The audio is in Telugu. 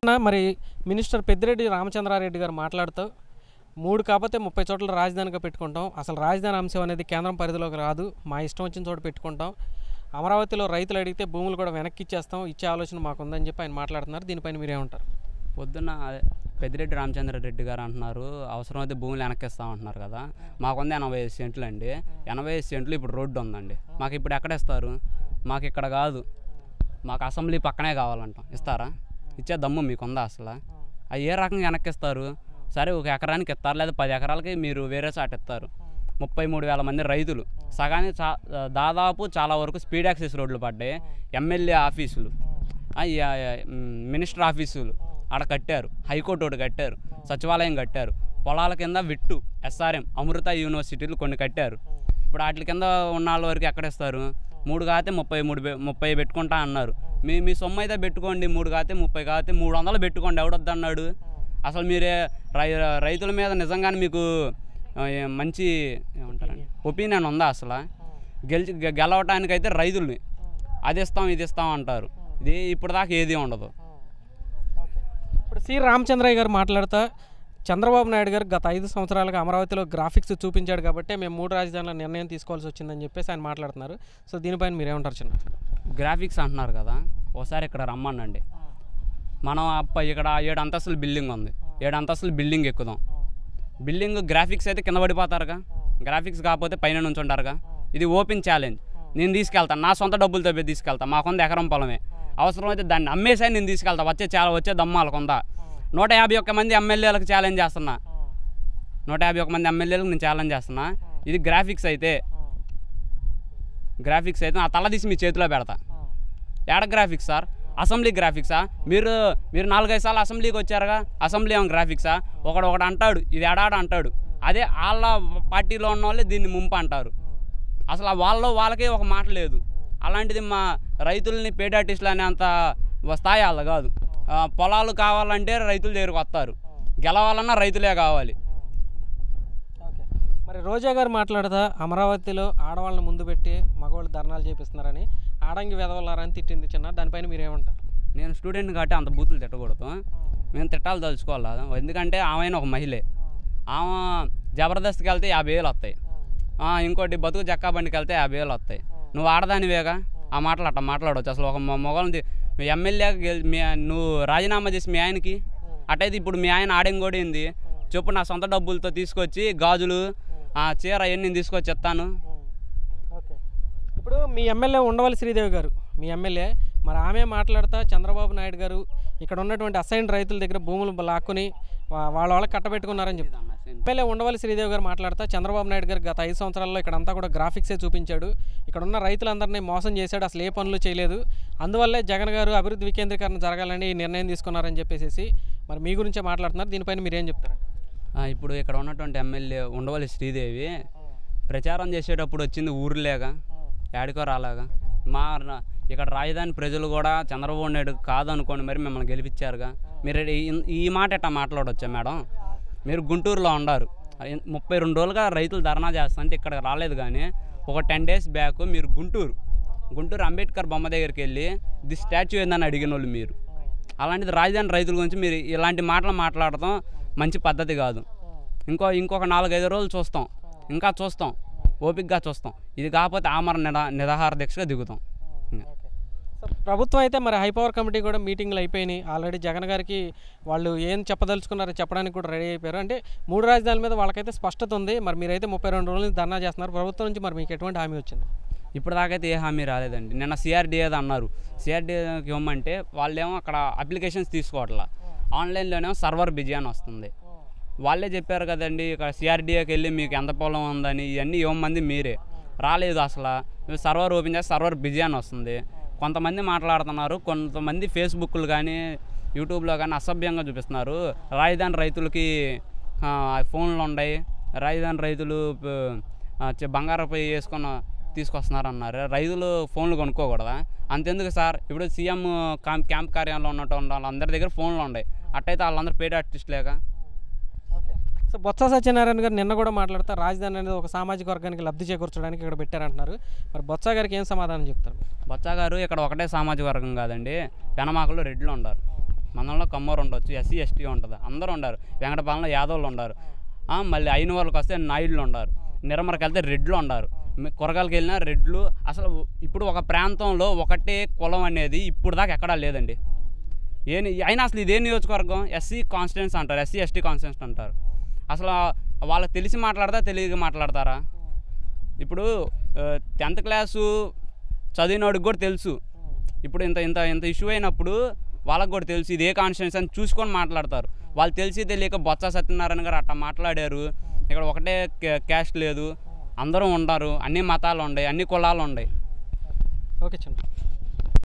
మరి మినిస్టర్ పెద్దిరెడ్డి రామచంద్రారెడ్డి గారు మాట్లాడుతూ 3 కాకపోతే 30 చోట్ల రాజధానిగా పెట్టుకుంటాం, అసలు రాజధాని అంశం అనేది కేంద్రం పరిధిలోకి రాదు, మా ఇష్టం వచ్చిన చోట పెట్టుకుంటాం, అమరావతిలో రైతులు అడిగితే భూములు కూడా వెనక్కి ఇచ్చేస్తాం, ఇచ్చే ఆలోచన మాకుందని చెప్పి ఆయన మాట్లాడుతున్నారు. దీనిపైన మీరేమంటారు? పొద్దున్న పెద్దిరెడ్డి రామచంద్రారెడ్డి గారు అంటున్నారు అవసరమైతే భూములు వెనక్కిస్తామంటున్నారు కదా. మాకుంది 85 సెంట్లు అండి. 85 సెంట్లు ఇప్పుడు రోడ్డు ఉందండి. మాకు ఇప్పుడు ఎక్కడేస్తారు? మాకు ఇక్కడ కాదు, మాకు అసెంబ్లీ పక్కనే కావాలంటాం. ఇస్తారా? ఇచ్చే దమ్ము మీకుందా అసలు? అవి ఏ రకంగా వెనక్కిస్తారు? సరే, 1 ఎకరానికి ఇస్తారు, లేదా 10 ఎకరాలకి మీరు వేరే చాట ఇస్తారు. 33,000 మంది రైతులు సగానికి దాదాపు చాలా వరకు స్పీడ్ యాక్సెస్ రోడ్లు పడ్డాయి. ఎమ్మెల్యే ఆఫీసులు, మినిస్టర్ ఆఫీసులు ఆడ కట్టారు, హైకోర్టు ఒకటి కట్టారు, సచివాలయం కట్టారు, పొలాల కింద విట్టు, SRM, అమృత యూనివర్సిటీలు కొన్ని కట్టారు. ఇప్పుడు వాటి కింద ఉన్న వాళ్ళ వరకు ఎక్కడిస్తారు? 3 కాతే 30 పెట్టుకుంటా అన్నారు. మీ సొమ్ము అయితే పెట్టుకోండి, 3 కాతే 30 కాతే 300 పెట్టుకోండి, ఎవడొద్దన్నాడు? అసలు మీరే రైతుల మీద నిజంగానే మీకు మంచి ఏమంటారండి ఒపీనియన్ ఉందా? అసలు గెలవటానికైతే రైతుల్ని అది ఇస్తాం ఇది ఇస్తాం అంటారు. ఇది ఇప్పుడు దాకా ఏది ఉండదు. ఇప్పుడు సి రామచంద్రయ్య గారు మాట్లాడుతూ చంద్రబాబు నాయుడు గారు గత 5 సంవత్సరాలుగా అమరావతిలో గ్రాఫిక్స్ చూపించాడు కాబట్టి మేము 3 రాజధానుల నిర్ణయం తీసుకోవాల్సి వచ్చిందని చెప్పేసి ఆయన మాట్లాడుతున్నారు. సో దీనిపైన మీరేమంటారు? చిన్న గ్రాఫిక్స్ అంటున్నారు కదా, ఒకసారి ఇక్కడ రమ్మనండి. మనం ఇక్కడ 7 అంతస్తుల బిల్డింగ్ ఉంది, 7 అంతస్తుల బిల్డింగ్ ఎక్కుదాం. బిల్డింగ్ గ్రాఫిక్స్ అయితే కింద పడిపోతారుగా, గ్రాఫిక్స్ కాకపోతే పైన నుంచి ఉంటారుగా. ఇది ఓపెన్ ఛాలెంజ్. నేను తీసుకెళ్తాను, నా సొంత డబ్బులతో తీసుకెళ్తాను, మాకుంది ఎకరం పొలమే, అవసరమైతే దాన్ని అమ్మేసే నేను తీసుకెళ్తాను, వచ్చే దమ్మాలకు ఉందా. 151 మంది ఎమ్మెల్యేలకు ఛాలెంజ్ చేస్తున్నా, 151 మంది ఎమ్మెల్యేలకు నేను ఛాలెంజ్ చేస్తున్నా. ఇది గ్రాఫిక్స్ అయితే నా తల తీసి మీ చేతిలో పెడతా. ఏడ గ్రాఫిక్స్ సార్? అసెంబ్లీ గ్రాఫిక్సా? మీరు 4-5 సార్లు అసెంబ్లీకి వచ్చారుగా, అసెంబ్లీ ఏమో గ్రాఫిక్సా? ఒకడు అంటాడు, ఇది ఎడాడ అంటాడు, అదే వాళ్ళ పార్టీలో ఉన్న వాళ్ళే దీన్ని ముంపు అంటారు. అసలు వాళ్ళకే ఒక మాట లేదు. అలాంటిది మా రైతుల్ని పేడ్ ఆర్టిస్టులు అనే అంత స్థాయి వాళ్ళ కాదు. పొలాలు కావాలంటే రైతుల దగ్గరకు వస్తారు, గెలవాలన్నా రైతులే కావాలి. మరి రోజా గారు మాట్లాడుతా అమరావతిలో ఆడవాళ్ళని ముందు పెట్టి మగవాళ్ళు ధర్నాలు చేపిస్తున్నారని, ఆడంగి వెదవలారని తిట్టింది చిన్న. దానిపైన మీరేమంటారు? నేను స్టూడెంట్ కాబట్టి అంత బూతులు తిట్టకూడదు, మేము తిట్టాలి తలుచుకోవాలి. ఎందుకంటే ఆమె ఒక మహిళే. ఆమె జబర్దస్త్కి వెళ్తే 50,000 వస్తాయి, ఇంకోటి బతుకు జక్కా బండికి వెళ్తే 50,000 వస్తాయి. నువ్వు ఆడదానివేగా, ఆ మాటలు అట్లా మాట్లాడవచ్చు. అసలు ఒక మొగల్ని ఎమ్మెల్యేకి నువ్వు రాజీనామా చేసి మీ ఆయనకి అట్టయితే ఇప్పుడు మీ ఆయన ఆడెంగోడింది చెప్పు, నా సొంత డబ్బులతో తీసుకొచ్చి గాజులు చీర అవన్నీ తీసుకొచ్చి ఇస్తాను. ఇప్పుడు మీ ఎమ్మెల్యే ఉండవల్లి శ్రీదేవి గారు మీ ఎమ్మెల్యే, మరి ఆమె మాట్లాడుతూ చంద్రబాబు నాయుడు గారు ఇక్కడ ఉన్నటువంటి అసైన్ రైతుల దగ్గర భూములు లాక్కుని వాళ్ళకి కట్టబెట్టుకున్నారని చెప్తాను. ఎమ్మెల్యే ఉండవల్లి శ్రీదేవి గారు మాట్లాడుతూ చంద్రబాబు నాయుడు గారు గత 5 సంవత్సరాల్లో ఇక్కడంతా కూడా గ్రాఫిక్సే చూపించాడు, ఇక్కడ ఉన్న రైతులందరినీ మోసం చేశాడు, అసలు ఏ పనులు చేయలేదు, అందువల్లే జగన్ గారు అభివృద్ధి వికేంద్రీకరణ జరగాలని ఈ నిర్ణయం తీసుకున్నారని చెప్పేసి మరి మీ గురించే మాట్లాడుతున్నారు. దీనిపైన మీరు ఏం చెప్తారు? ఇప్పుడు ఇక్కడ ఉన్నటువంటి ఎమ్మెల్యే ఉండవల్లి శ్రీదేవి ప్రచారం చేసేటప్పుడు వచ్చింది ఊర్లేగా, యాడికో రాలాగా. ఇక్కడ రాజధాని ప్రజలు కూడా చంద్రబాబు నాయుడు కాదనుకోండి మరి మిమ్మల్ని గెలిపించారుగా. మీరు ఈ మాట ఎట్టా మాట్లాడవచ్చా మేడం? మీరు గుంటూరులో ఉన్నారు, 32 రోజులుగా రైతులు ధర్నా చేస్తారంటే ఇక్కడ రాలేదు. కానీ ఒక 10 days బ్యాక్ మీరు గుంటూరు అంబేద్కర్ బొమ్మ దగ్గరికి వెళ్ళి ది స్టాచ్యూ ఏందని అడిగిన వాళ్ళు మీరు. అలాంటిది రాజధాని రైతుల గురించి మీరు ఇలాంటి మాటలు మాట్లాడటం మంచి పద్ధతి కాదు. ఇంకొక 4-5 రోజులు చూస్తాం, ఇంకా చూస్తాం, ఓపికగా చూస్తాం. ఇది కాకపోతే ఆమరణ నిరాహార దీక్షగా దిగుతాం. ప్రభుత్వం అయితే మరి హైపవర్ కమిటీ కూడా మీటింగ్లు అయిపోయినాయి ఆల్రెడీ. జగన్ గారికి వాళ్ళు ఏం చెప్పదలుచుకున్నారో చెప్పడానికి కూడా రెడీ అయిపోయారు. అంటే 3 రాజధానుల మీద వాళ్ళకైతే స్పష్టత ఉంది. మరి మీరైతే 32 రోజుల నుంచి ధర్నా చేస్తున్నారు, ప్రభుత్వం నుంచి మరి మీకు ఎటువంటి హామీ వచ్చింది? ఇప్పుడు దాకైతే ఏ హామీ రాలేదండి. నిన్న CRDA అన్నారు, CRDAకి ఇవ్వమంటే వాళ్ళేమో అక్కడ అప్లికేషన్స్ తీసుకోవట్లా, ఆన్లైన్లోనేమో సర్వర్ బిజీ అని వస్తుంది. వాళ్ళే చెప్పారు కదండి ఇక్కడ CRDAకి వెళ్ళి మీకు ఎంత పొలం ఉందని ఇవన్నీ ఇవ్వమంది మీరే. రాలేదు అసలు. సర్వర్ ఓపెన్ చేస్తే సర్వర్ బిజీ అని వస్తుంది. కొంతమంది మాట్లాడుతున్నారు, కొంతమంది ఫేస్బుక్లు కానీ యూట్యూబ్లో కానీ అసభ్యంగా చూపిస్తున్నారు. రాజధాని రైతులకి ఫోన్లు ఉన్నాయి, రాజధాని రైతులు బంగారపై వేసుకొని తీసుకొస్తున్నారు అన్నారు. రైతులు ఫోన్లు కొనుక్కోకూడదా? అంతెందుకు సార్, ఇప్పుడు సీఎం క్యాంప్ కార్యాలయంలో ఉన్నటువంటి వాళ్ళందరి దగ్గర ఫోన్లు ఉన్నాయి. అట్టయితే వాళ్ళందరూ పేడ్ ఆర్టిస్టులేగా. సో బొత్స సత్యనారాయణ గారు నిన్న కూడా మాట్లాడుతూ రాజధాని అనేది ఒక సామాజిక వర్గానికి లబ్ధి చేకూర్చడానికి ఇక్కడ పెట్టారంటున్నారు. మరి బొత్స గారికి ఏం సమాధానం చెప్తారు? బొత్స గారు ఇక్కడ ఒకటే సామాజిక వర్గం కాదండి, పెనమాకలు రెడ్లు ఉన్నారు. మందంలో కమ్మోరు ఉండొచ్చు, ఎస్సీ ఎస్టీ ఉంటుంది, అందరూ ఉండారు. వెంకటపాలెంలో యాదవులు ఉన్నారు, మళ్ళీ అయిన వాళ్ళకి వస్తే నాయుడులు ఉన్నారు, నిర్మర్కి వెళ్తే రెడ్లు ఉన్నారు, కూరగాయలకి వెళ్ళినా రెడ్లు. అసలు ఇప్పుడు ఒక ప్రాంతంలో ఒకటే కులం అనేది ఇప్పుడు దాకా ఎక్కడా లేదండి. అయినా అసలు ఇదే నియోజకవర్గం ఎస్సీ కాన్స్టిట్యున్సీ అంటారు, ఎస్సీ ఎస్టీ కాన్స్టిట్యున్సీ అంటారు. అసలు వాళ్ళకి తెలిసి మాట్లాడతారా, తెలియక మాట్లాడతారా? ఇప్పుడు 10th క్లాసు చదివినోడికి కూడా తెలుసు. ఇప్పుడు ఇంత ఇంత ఇంత ఇష్యూ అయినప్పుడు వాళ్ళకి కూడా తెలుసు ఇదే కాన్స్టిట్యున్సీ అని చూసుకొని మాట్లాడతారు. వాళ్ళు తెలిసి తెలియక బొత్స సత్యనారాయణ గారు అట్లా మాట్లాడారు. ఇక్కడ ఒకటే క్యాస్ట్ లేదు, అందరూ ఉంటారు, అన్ని మతాలు ఉన్నాయి, అన్ని కులాలు ఉన్నాయి. ఓకే చిన్న.